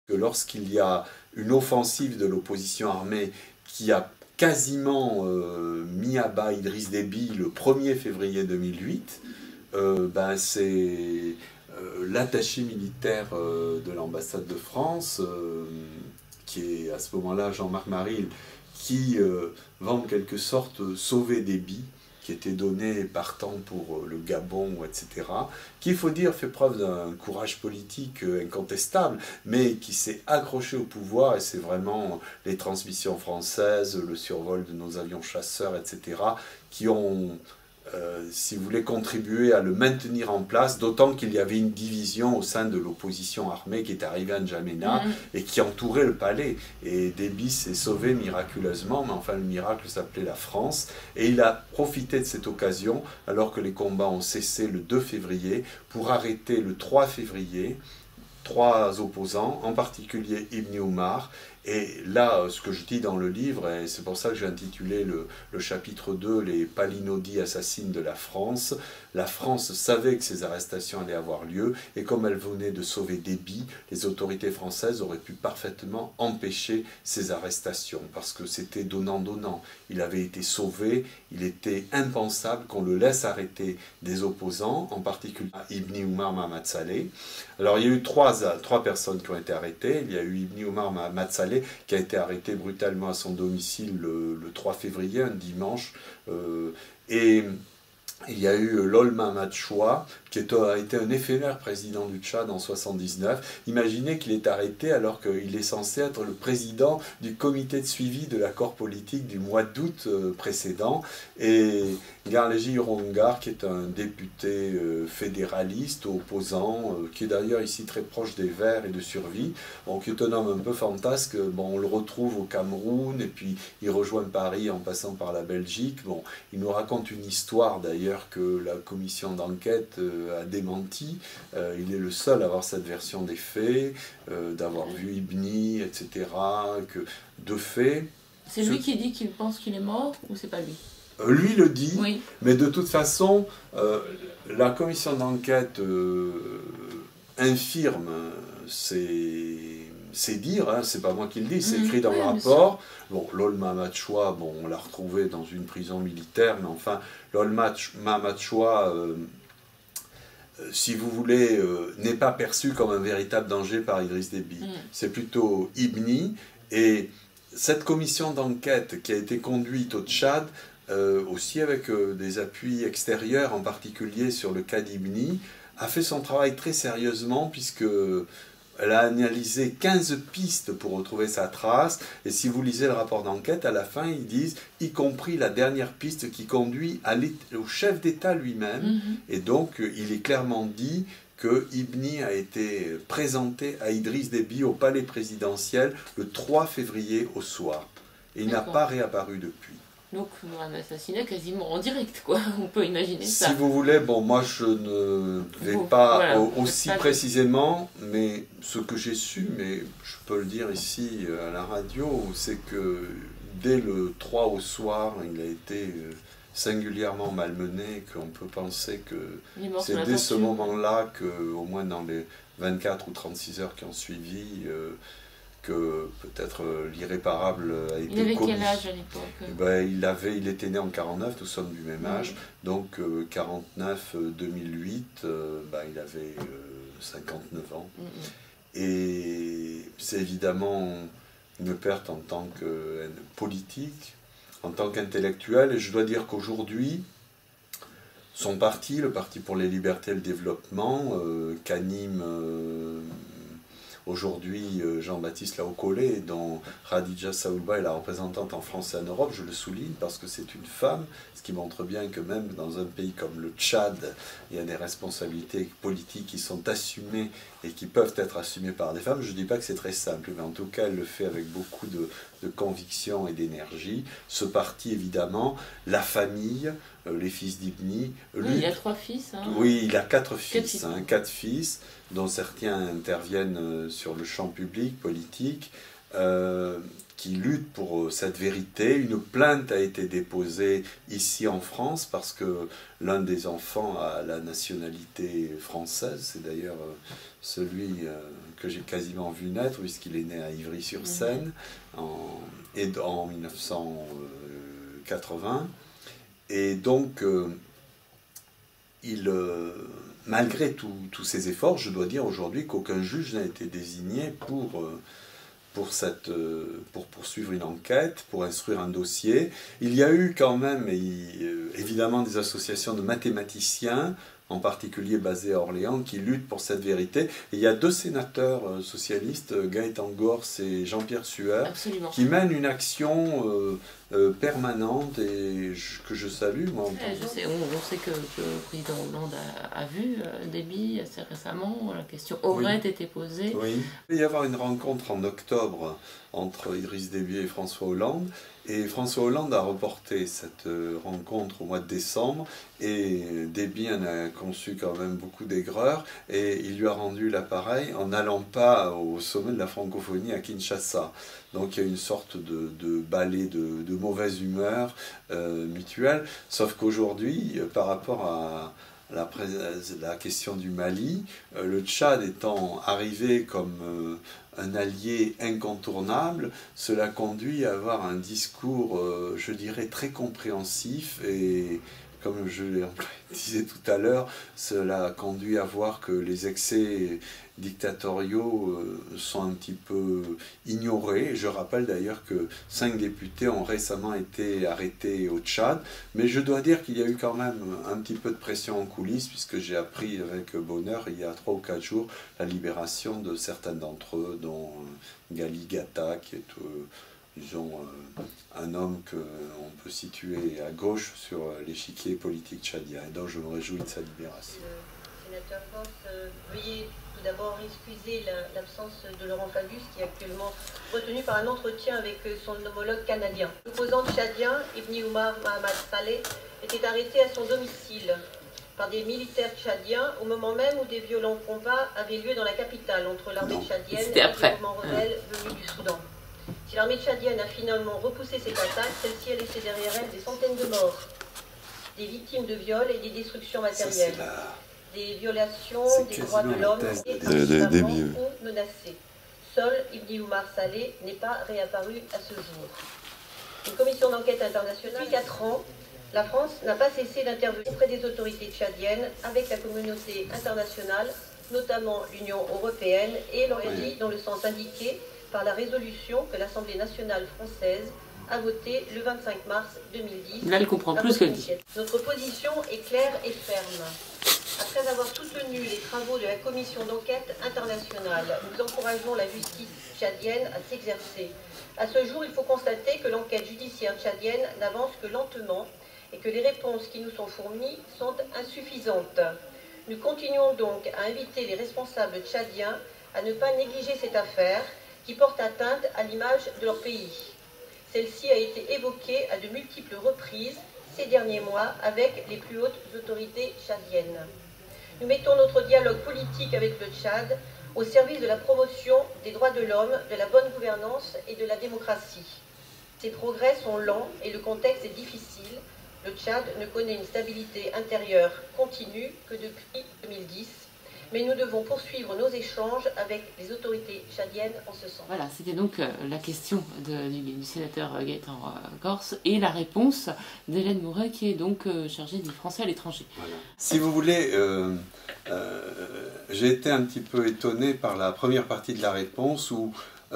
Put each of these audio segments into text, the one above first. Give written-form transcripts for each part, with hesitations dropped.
que lorsqu'il y a une offensive de l'opposition armée qui a quasiment mis à bas Idriss Déby le 1er février 2008, c'est l'attaché militaire de l'ambassade de France, qui est à ce moment-là Jean-Marc Maril, qui va en quelque sorte sauver Déby, qui était donné partant pour le Gabon, etc., qui, il faut dire, fait preuve d'un courage politique incontestable, mais qui s'est accroché au pouvoir, et c'est vraiment les transmissions françaises, le survol de nos avions chasseurs, etc., qui ont, si vous voulez, contribué à le maintenir en place, d'autant qu'il y avait une division au sein de l'opposition armée qui est arrivée à N'Djamena et qui entourait le palais. Et Déby s'est sauvé miraculeusement, mais enfin le miracle s'appelait la France. Et il a profité de cette occasion, alors que les combats ont cessé le 2 février, pour arrêter le 3 février 3 opposants, en particulier Ibn Omar. Et là, ce que je dis dans le livre, et c'est pour ça que j'ai intitulé le chapitre 2, les Palinodi assassines de la France savait que ces arrestations allaient avoir lieu, et comme elle venait de sauver Déby, les autorités françaises auraient pu parfaitement empêcher ces arrestations, parce que c'était donnant-donnant. Il avait été sauvé, il était impensable qu'on le laisse arrêter des opposants, en particulier Ibn Omar Mohamed Saleh. Alors il y a eu trois personnes qui ont été arrêtées. Il y a eu Ibn Omar Mohamed Saleh qui a été arrêté brutalement à son domicile le 3 février, un dimanche, et il y a eu Lol Mahamat Choua, qui a été un éphémère président du Tchad en 1979. Imaginez qu'il est arrêté alors qu'il est censé être le président du comité de suivi de l'accord politique du mois d'août précédent. Et Garleji Irongar, qui est un député fédéraliste, opposant, qui est d'ailleurs ici très proche des Verts et de Survie, bon, qui est un homme un peu fantasque. Bon, on le retrouve au Cameroun, et puis il rejoint Paris en passant par la Belgique. Bon, il nous raconte une histoire d'ailleurs que la commission d'enquête a démenti. Il est le seul à avoir cette version des faits, d'avoir vu Ibni, etc. Que, de fait... C'est lui qui dit qu'il pense qu'il est mort, ou c'est pas lui? Lui le dit, oui. Mais de toute façon, la commission d'enquête infirme c'est dire, hein, c'est pas moi qui le dis, c'est écrit dans le rapport. Bon, Lol Mahamat Choua, bon, on l'a retrouvé dans une prison militaire, mais enfin, Lol Mahamat Choua, si vous voulez, n'est pas perçu comme un véritable danger par Idriss Déby. C'est plutôt Ibni, et cette commission d'enquête qui a été conduite au Tchad, aussi avec des appuis extérieurs, en particulier sur le cas d'Ibni, a fait son travail très sérieusement, puisque elle a analysé 15 pistes pour retrouver sa trace, et si vous lisez le rapport d'enquête, à la fin, ils disent, y compris la dernière piste qui conduit au chef d'État lui-même, et donc il est clairement dit que Ibni a été présenté à Idriss Déby au palais présidentiel le 3 février au soir, et il n'a pas réapparu depuis. Donc un assassinat quasiment en direct, quoi. On peut imaginer ça. Si vous voulez, bon, moi je ne vais pas aussi précisément, mais ce que j'ai su, mais je peux le dire ici à la radio, c'est que dès le 3 au soir, il a été singulièrement malmené, qu'on peut penser que c'est dès ce moment-là que, au moins dans les 24 ou 36 heures qui ont suivi, que peut-être l'irréparable a été commis. Il avait quel âge à l'époque? Il était né en 49, nous sommes du même âge, donc 49-2008, il avait 59 ans. Et c'est évidemment une perte en tant que politique, en tant qu'intellectuel, et je dois dire qu'aujourd'hui, son parti, le Parti pour les libertés et le développement, qu'anime aujourd'hui Jean-Baptiste Laocolé, dont Khadija Saoulba est la représentante en France et en Europe, je le souligne parce que c'est une femme, ce qui montre bien que même dans un pays comme le Tchad, il y a des responsabilités politiques qui sont assumées et qui peuvent être assumées par des femmes. Je ne dis pas que c'est très simple, mais en tout cas elle le fait avec beaucoup de conviction et d'énergie. Ce parti évidemment, la famille, les fils d'Ibni. Oui, il a 3 fils. Hein. Oui, il a 4 fils, 4 fils, dont certains interviennent sur le champ public, politique. qui lutte pour cette vérité. Une plainte a été déposée ici en France parce que l'un des enfants a la nationalité française. C'est d'ailleurs celui que j'ai quasiment vu naître puisqu'il est né à Ivry-sur-Seine en 1980. Et donc, malgré tous ces efforts, je dois dire aujourd'hui qu'aucun juge n'a été désigné pour poursuivre une enquête, pour instruire un dossier. Il y a eu quand même, évidemment, des associations de mathématiciens, en particulier basées à Orléans, qui luttent pour cette vérité. Et il y a 2 sénateurs socialistes, Gaëtan Gors et Jean-Pierre Sueur, Absolument. qui mènent une action permanente et que je salue. Moi, On sait que le président Hollande a vu Déby assez récemment. La question aurait été posée. Oui. Il va y avoir une rencontre en octobre entre Idriss Déby et François Hollande. Et François Hollande a reporté cette rencontre au mois de décembre. Et Déby en a conçu quand même beaucoup d'aigreur. Et il lui a rendu l'appareil en n'allant pas au sommet de la francophonie à Kinshasa. Donc il y a une sorte de balai de mauvaise humeur mutuelle. Sauf qu'aujourd'hui, par rapport à la question du Mali, le Tchad étant arrivé comme un allié incontournable, cela conduit à avoir un discours, je dirais, très compréhensif et, comme je le disais tout à l'heure, cela conduit à voir que les excès dictatoriaux sont un petit peu ignorés. Je rappelle d'ailleurs que 5 députés ont récemment été arrêtés au Tchad, mais je dois dire qu'il y a eu quand même un petit peu de pression en coulisses, puisque j'ai appris avec bonheur, il y a 3 ou 4 jours, la libération de certains d'entre eux, dont Gali Gata, qui est disons, un homme qu'on peut situer à gauche sur l'échiquier politique tchadien, et donc je me réjouis de sa libération. Sénateur Gors, veuillez tout d'abord excuser l'absence de Laurent Fabius, qui est actuellement retenu par un entretien avec son homologue canadien. L'opposant tchadien, Ibn Omar Mohamed Saleh, était arrêté à son domicile par des militaires tchadiens au moment même où des violents combats avaient lieu dans la capitale entre l'armée tchadienne et les mouvements rebelles venus du Soudan. Si l'armée tchadienne a finalement repoussé cette attaque, celle-ci a laissé derrière elle des centaines de morts, des victimes de viols et des destructions matérielles, des violations des droits de l'homme et des ou menacés. Seul Ibn Omar Saleh n'est pas réapparu à ce jour. Une commission d'enquête internationale, depuis 4 ans, la France n'a pas cessé d'intervenir auprès des autorités tchadiennes avec la communauté internationale, notamment l'Union européenne, et leur dit dans le sens indiqué par la résolution que l'Assemblée nationale française a votée le 25 mars 2010. Là, elle comprend plus ce qu'elle dit. Notre position est claire et ferme. Après avoir soutenu les travaux de la commission d'enquête internationale, nous encourageons la justice tchadienne à s'exercer. À ce jour, il faut constater que l'enquête judiciaire tchadienne n'avance que lentement et que les réponses qui nous sont fournies sont insuffisantes. Nous continuons donc à inviter les responsables tchadiens à ne pas négliger cette affaire qui porte atteinte à l'image de leur pays. Celle-ci a été évoquée à de multiples reprises ces derniers mois avec les plus hautes autorités tchadiennes. Nous mettons notre dialogue politique avec le Tchad au service de la promotion des droits de l'homme, de la bonne gouvernance et de la démocratie. Ces progrès sont lents et le contexte est difficile. Le Tchad ne connaît une stabilité intérieure continue que depuis 2010. Mais nous devons poursuivre nos échanges avec les autorités tchadiennes en ce sens. Voilà, c'était donc la question du sénateur Gaëtan Gors et la réponse d'Hélène Mouret, qui est donc chargée des Français à l'étranger. Voilà. Si vous voulez, j'ai été un petit peu étonné par la première partie de la réponse où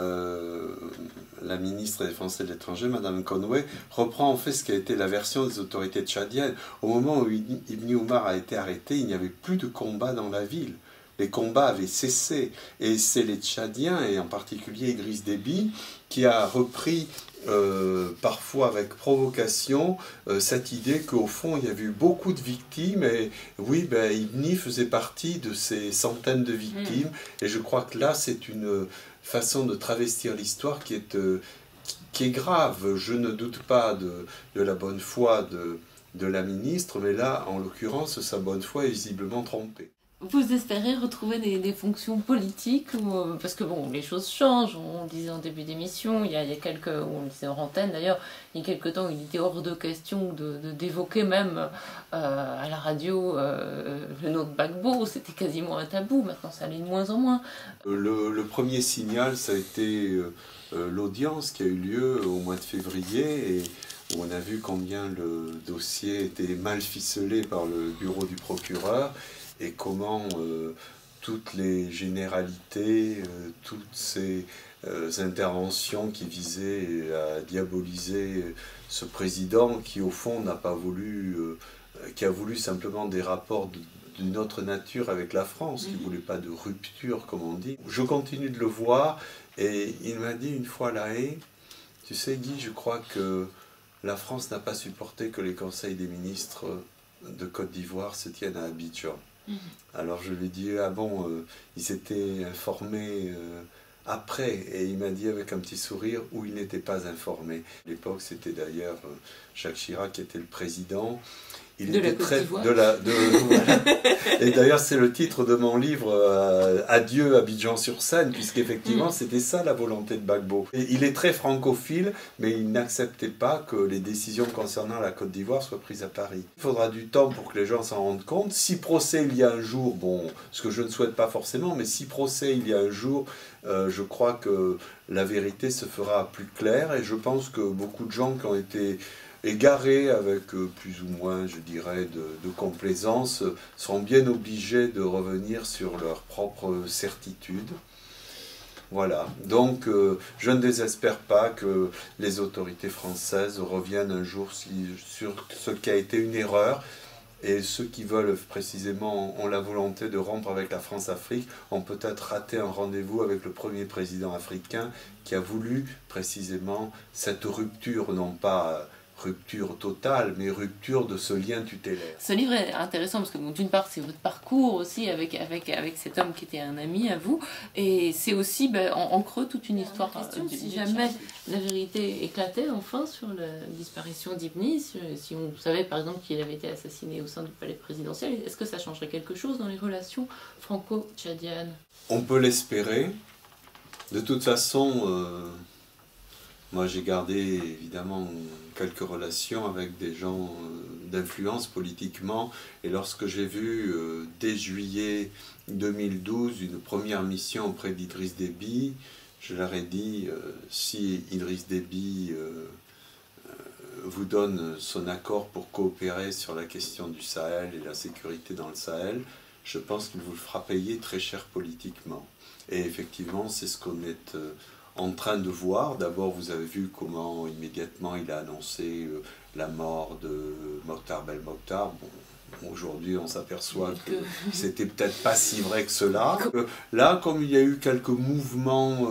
la ministre des Français de l'étranger, Madame Conway, reprend en fait ce qui a été la version des autorités tchadiennes. Au moment où Ibn Omar a été arrêté, il n'y avait plus de combat dans la ville. Les combats avaient cessé. Et c'est les Tchadiens, et en particulier Idriss Déby, qui a repris, parfois avec provocation, cette idée qu'au fond, il y avait eu beaucoup de victimes. Et oui, Ibn faisait partie de ces centaines de victimes. Et je crois que là, c'est une façon de travestir l'histoire qui est grave. Je ne doute pas de la bonne foi de la ministre, mais là, en l'occurrence, sa bonne foi est visiblement trompée. Vous espérez retrouver des fonctions politiques parce que bon, les choses changent, on le disait en début d'émission, il y a quelques, on le disait en antenne d'ailleurs, il y a quelques temps, il était hors de question d'évoquer même à la radio le nom de Gbagbo, c'était quasiment un tabou, maintenant ça allait de moins en moins. Le premier signal, ça a été l'audience qui a eu lieu au mois de février, et où on a vu combien le dossier était mal ficelé par le bureau du procureur, et comment toutes les généralités, toutes ces interventions qui visaient à diaboliser ce président qui au fond n'a pas voulu, qui a voulu simplement des rapports d'une autre nature avec la France, qui ne voulait pas de rupture comme on dit. Je continue de le voir, et il m'a dit une fois à La Haye, tu sais Guy, je crois que la France n'a pas supporté que les conseils des ministres de Côte d'Ivoire se tiennent à Abidjan. Alors je lui ai dit, ah bon, il s'était informé après, et il m'a dit avec un petit sourire où il n'était pas informé. À l'époque, c'était d'ailleurs Jacques Chirac qui était le président. Il était très voilà. Et d'ailleurs, c'est le titre de mon livre Adieu Abidjan-sur-Seine, puisqu'effectivement, c'était ça la volonté de Gbagbo. Et il est très francophile, mais il n'acceptait pas que les décisions concernant la Côte d'Ivoire soient prises à Paris. Il faudra du temps pour que les gens s'en rendent compte. Si procès il y a un jour, bon, ce que je ne souhaite pas forcément, mais si procès il y a un jour, je crois que la vérité se fera plus claire, et je pense que beaucoup de gens qui ont été égarés avec plus ou moins, je dirais, de complaisance, seront bien obligés de revenir sur leurs propres certitudes. Voilà, donc je ne désespère pas que les autorités françaises reviennent un jour sur ce qui a été une erreur, et ceux qui veulent précisément, ont la volonté de rompre avec la France-Afrique, ont peut-être raté un rendez-vous avec le premier président africain qui a voulu précisément cette rupture, non pas rupture totale, mais rupture de ce lien tutélaire. Ce livre est intéressant parce que bon, d'une part c'est votre parcours aussi avec cet homme qui était un ami à vous, et c'est aussi en creux toute une histoire. Si jamais la vérité éclatait enfin sur la disparition d'Ibni, si on savait par exemple qu'il avait été assassiné au sein du palais présidentiel, est-ce que ça changerait quelque chose dans les relations franco-tchadiennes? On peut l'espérer. De toute façon, moi j'ai gardé évidemment quelques relations avec des gens d'influence politiquement, et lorsque j'ai vu dès juillet 2012 une première mission auprès d'Idriss Déby, je leur ai dit si Idriss Déby vous donne son accord pour coopérer sur la question du Sahel et la sécurité dans le Sahel, je pense qu'il vous le fera payer très cher politiquement. Et effectivement, c'est ce qu'on est en train de voir. D'abord, vous avez vu comment immédiatement il a annoncé la mort de Mokhtar Belmokhtar. Bon, aujourd'hui, on s'aperçoit que c'était peut-être pas si vrai que cela. Là, comme il y a eu quelques mouvements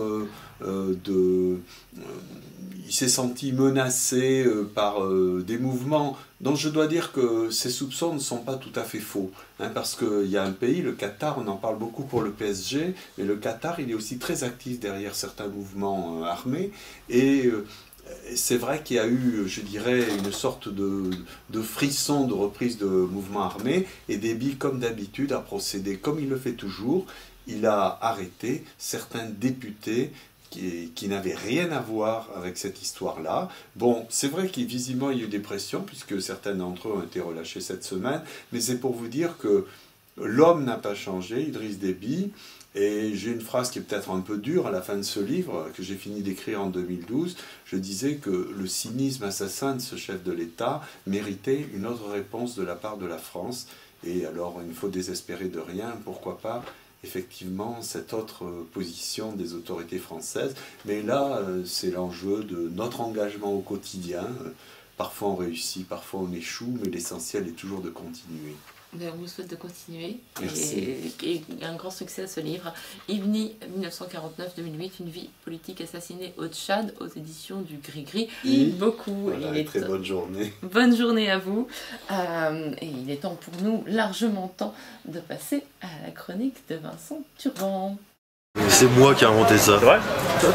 il s'est senti menacé par des mouvements dont je dois dire que ces soupçons ne sont pas tout à fait faux. Hein, parce qu'il y a un pays, le Qatar, on en parle beaucoup pour le PSG, mais le Qatar, il est aussi très actif derrière certains mouvements armés. Et c'est vrai qu'il y a eu, je dirais, une sorte de frisson de reprise de mouvements armés, et Déby, comme d'habitude, a procédé comme il le fait toujours. Il a arrêté certains députés qui n'avait rien à voir avec cette histoire-là. Bon, c'est vrai qu'il visiblement il y a eu des pressions, puisque certains d'entre eux ont été relâchés cette semaine, mais c'est pour vous dire que l'homme n'a pas changé, Idriss Déby, et j'ai une phrase qui est peut-être un peu dure à la fin de ce livre, que j'ai fini d'écrire en 2012, je disais que le cynisme assassin de ce chef de l'État méritait une autre réponse de la part de la France, et alors il ne faut désespérer de rien, pourquoi pas effectivement cette autre position des autorités françaises. Mais là, c'est l'enjeu de notre engagement au quotidien. Parfois on réussit, parfois on échoue, mais l'essentiel est toujours de continuer. On vous souhaite de continuer. Merci. Et un grand succès à ce livre. Ibni, 1949-2008, une vie politique assassinée au Tchad, aux éditions du Gris-Gris. Beaucoup. Voilà, très bonne journée. Bonne journée à vous. Et il est temps pour nous, largement temps, de passer à la chronique de Vincent Turban. C'est moi qui ai inventé ça. C'est vrai?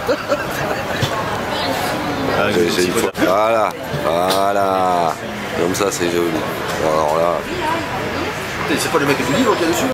Voilà, voilà. Comme ça, c'est joli. Alors là. C'est pas le mec du livre qu'il y a dessus?